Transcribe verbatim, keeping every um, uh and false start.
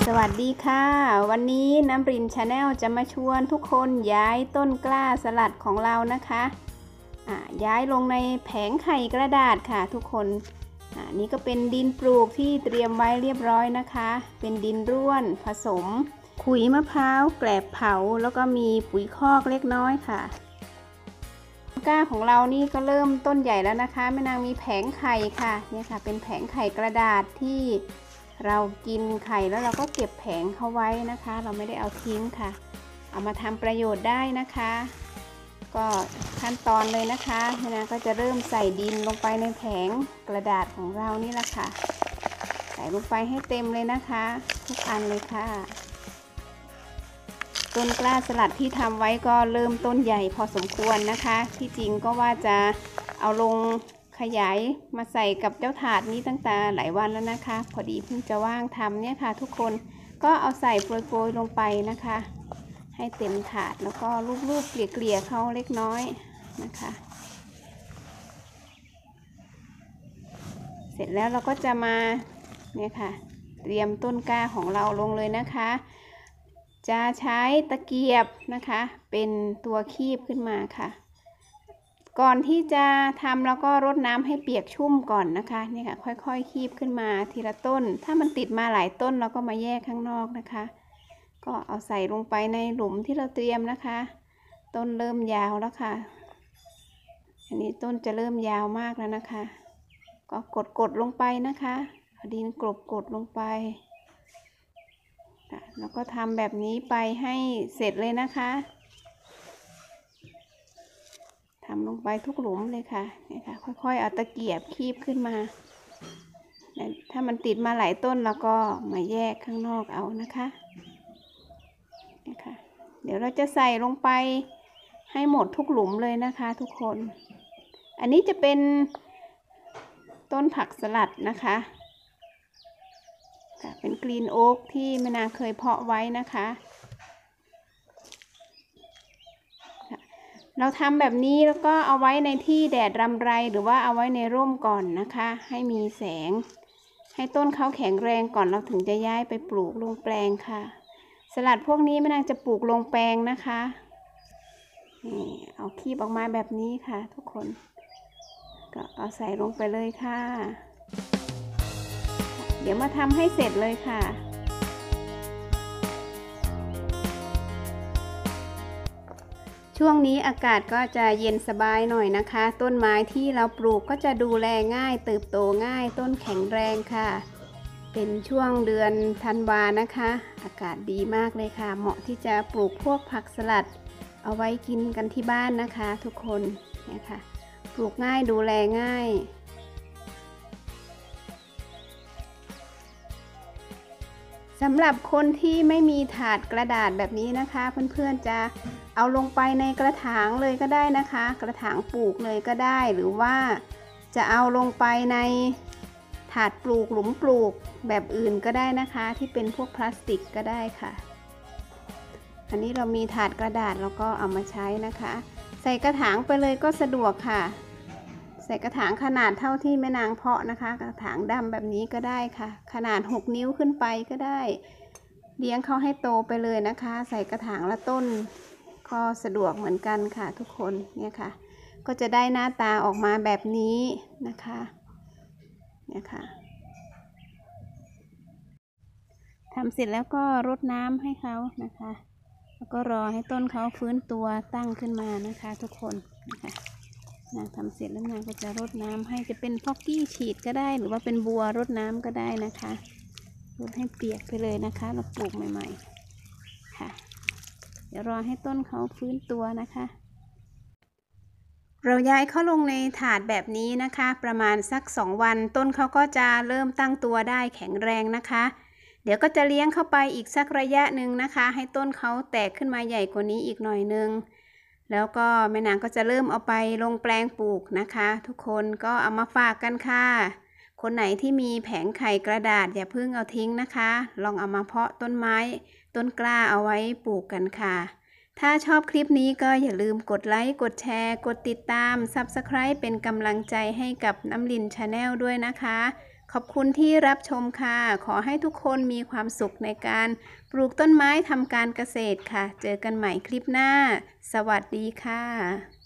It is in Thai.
สวัสดีค่ะวันนี้น้ำรินชาแนลจะมาชวนทุกคนย้ายต้นกล้าสลัดของเรานะคะอ่าย้ายลงในแผงไข่กระดาษค่ะทุกคนอ่านี่ก็เป็นดินปลูกที่เตรียมไว้เรียบร้อยนะคะเป็นดินร่วนผสมขุยมะพร้าวแกลบเผาแล้วก็มีปุ๋ยคอกเล็กน้อยค่ะกล้าของเรานี่ก็เริ่มต้นใหญ่แล้วนะคะแม่นางมีแผงไข่ค่ะเนี่ยค่ะเป็นแผงไข่กระดาษที่เรากินไข่แล้วเราก็เก็บแผงเขาไว้นะคะเราไม่ได้เอาทิ้งค่ะเอามาทำประโยชน์ได้นะคะก็ขั้นตอนเลยนะคะแม่นางก็จะเริ่มใส่ดินลงไปในแผงกระดาษของเรานี่แหละค่ะใส่ลงไปให้เต็มเลยนะคะทุกอันเลยค่ะต้นกล้าสลัดที่ทำไว้ก็เริ่มต้นใหญ่พอสมควรนะคะที่จริงก็ว่าจะเอาลงขยายมาใส่กับเจ้าถาดนี้ตั้งแต่หลายวันแล้วนะคะพอดีเพิ่งจะว่างทำเนี่ยค่ะทุกคนก็เอาใส่โปรยๆลงไปนะคะให้เต็มถาดแล้วก็ลูบๆเกลี่ยๆเขาเล็กน้อยนะคะเสร็จแล้วเราก็จะมาเนี่ยค่ะเตรียมต้นกล้าของเราลงเลยนะคะจะใช้ตะเกียบนะคะเป็นตัวคีบขึ้นมาค่ะก่อนที่จะทำแล้วก็รดน้ำให้เปียกชุ่มก่อนนะคะนี่ค่ะค่อยๆคีบขึ้นมาทีละต้นถ้ามันติดมาหลายต้นเราก็มาแยกข้างนอกนะคะก็เอาใส่ลงไปในหลุมที่เราเตรียมนะคะต้นเริ่มยาวแล้วค่ะอันนี้ต้นจะเริ่มยาวมากแล้วนะคะก็กดๆลงไปนะคะเอาดินกลบกดลงไปแล้วก็ทำแบบนี้ไปให้เสร็จเลยนะคะทำลงไปทุกหลุมเลยค่ะนี่ค่ะค่อยๆเอาตะเกียบคีบขึ้นมาถ้ามันติดมาหลายต้นแล้วก็มาแยกข้างนอกเอานะคะนี่ค่ะเดี๋ยวเราจะใส่ลงไปให้หมดทุกหลุมเลยนะคะทุกคนอันนี้จะเป็นต้นผักสลัดนะคะเป็นกรีนโอ๊กที่แม่นางเคยเพาะไว้นะคะเราทำแบบนี้แล้วก็เอาไว้ในที่แดดรำไรหรือว่าเอาไว้ในร่มก่อนนะคะให้มีแสงให้ต้นเขาแข็งแรงก่อนเราถึงจะย้ายไปปลูกลงแปลงค่ะสลัดพวกนี้แม่นางจะปลูกลงแปลงนะคะนี่เอาคีบออกมาแบบนี้ค่ะทุกคนก็เอาใส่ลงไปเลยค่ะเดี๋ยวมาทำให้เสร็จเลยค่ะช่วงนี้อากาศก็จะเย็นสบายหน่อยนะคะต้นไม้ที่เราปลูกก็จะดูแลง่ายเติบโตง่ายต้นแข็งแรงค่ะเป็นช่วงเดือนธันวานะคะอากาศดีมากเลยค่ะเหมาะที่จะปลูกพวกผักสลัดเอาไว้กินกันที่บ้านนะคะทุกคนเนี่ยค่ะปลูกง่ายดูแลง่ายสำหรับคนที่ไม่มีถาดกระดาษแบบนี้นะคะเพื่อนๆจะเอาลงไปในกระถางเลยก็ได้นะคะกระถางปลูกเลยก็ได้หรือว่าจะเอาลงไปในถาดปลูกหลุมปลูกแบบอื่นก็ได้นะคะที่เป็นพวกพลาสติกก็ได้ค่ะอันนี้เรามีถาดกระดาษแล้วก็เอามาใช้นะคะใส่กระถางไปเลยก็สะดวกค่ะใส่กระถางขนาดเท่าที่แม่นางเพาะนะคะกระถางดำแบบนี้ก็ได้ค่ะขนาดหกนิ้วขึ้นไปก็ได้เลี้ยงเขาให้โตไปเลยนะคะใส่กระถางละต้นก็สะดวกเหมือนกันค่ะทุกคนเนี่ยค่ะก็จะได้หน้าตาออกมาแบบนี้นะคะเนี่ยค่ะทำเสร็จแล้วก็รดน้ำให้เขานะคะแล้วก็รอให้ต้นเขาฟื้นตัวตั้งขึ้นมานะคะทุกคนนะคะนางทำเสร็จแล้วนางก็จะรดน้ำให้จะเป็นพ็อกกี้ฉีดก็ได้หรือว่าเป็นบัวรดน้ำก็ได้นะคะรดให้เปียกไปเลยนะคะเราปลูกใหม่ๆค่ะเดี๋ยวรอให้ต้นเขาฟื้นตัวนะคะเราย้ายเขาลงในถาดแบบนี้นะคะประมาณสักสองวันต้นเขาก็จะเริ่มตั้งตัวได้แข็งแรงนะคะเดี๋ยวก็จะเลี้ยงเข้าไปอีกสักระยะหนึ่งนะคะให้ต้นเขาแตกขึ้นมาใหญ่กว่านี้อีกหน่อยนึงแล้วก็แม่นางก็จะเริ่มเอาไปลงแปลงปลูกนะคะทุกคนก็เอามาฝากกันค่ะคนไหนที่มีแผงไข่กระดาษอย่าเพิ่งเอาทิ้งนะคะลองเอามาเพาะต้นไม้ต้นกล้าเอาไว้ปลูกกันค่ะถ้าชอบคลิปนี้ก็อย่าลืมกดไลค์กดแชร์กดติดตาม ซับสไครบ์ เป็นกำลังใจให้กับน้ำลินชาแนลด้วยนะคะขอบคุณที่รับชมค่ะขอให้ทุกคนมีความสุขในการปลูกต้นไม้ทำการเกษตรค่ะเจอกันใหม่คลิปหน้าสวัสดีค่ะ